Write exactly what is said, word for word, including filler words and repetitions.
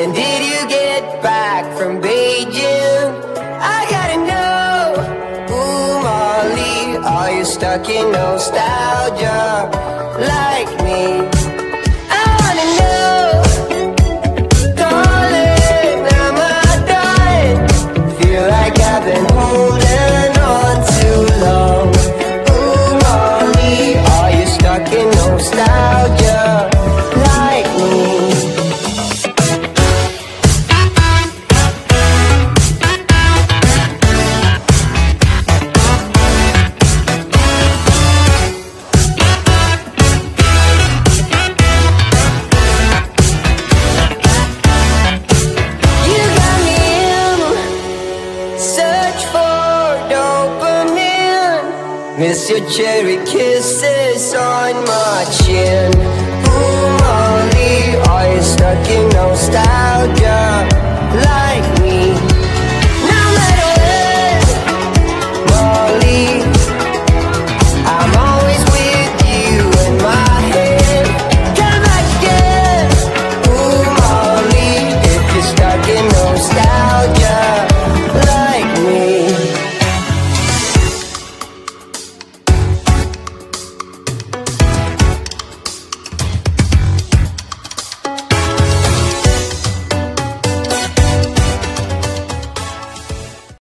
When did you get back from Beijing? I gotta know. Ooh, Molly, are you stuck in nostalgia like me? I wanna know. Darling, am I done? Feel like I've been holding on too long. Ooh, Molly, are you stuck in nostalgia like me? Miss your cherry kisses on my chin. Ooh, Molly, are you stuck in nostalgia?